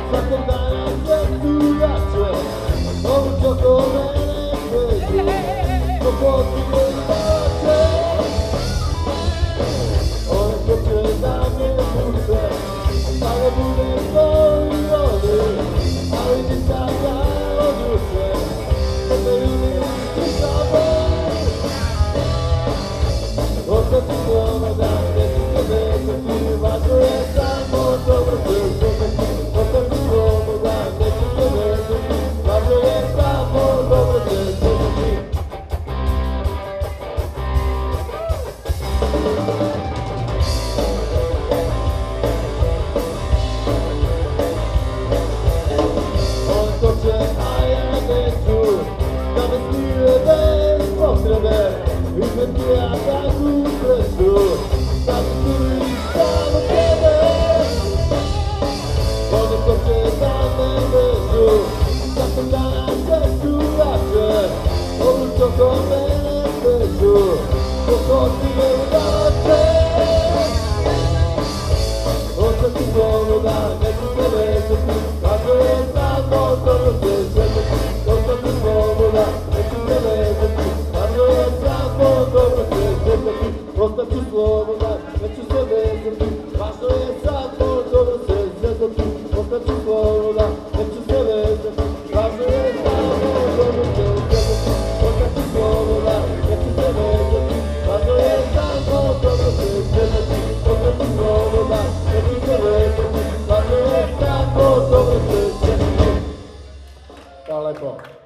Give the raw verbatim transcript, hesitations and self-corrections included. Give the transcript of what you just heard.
Svakog dana sve drugače, ovu čoko mene sveđu, ko potiče i plače. One hoće da me puše, da ne bude svoj voli, ali ti sada od duše, da me vidim ti samo. Ostati slobodan, neću se vezati, važno je samo dobro se zumeti. Ostati slobodan, neću se vezati, važno je samo dobro se zumeti. On hoće, a ja neću, da me smije bez potrebe, izveti ja takvu sreću, da mi curi samo tebe. Oni hoće da me vežu, svakog dana sve drugače, ovu čoko mene svežu, ko potiče i plače. Ostati slobodan, neću se vezati, važno je samo dobro se zvezati. Ostati slobodan, neću se vezati, važno je samo dobro se zvezati. Ostati slobodan, neću se vezati, važno je samo dobro se zvezati. Ostati slobodan, neću se vezati, važno je samo dobro se zvezati. Ostati slobodan, neću se vezati, važno je samo dobro se zvezati. Ostati slobodan, neću se vezati, važno je samo dobro se zvezati. Hvala lepo.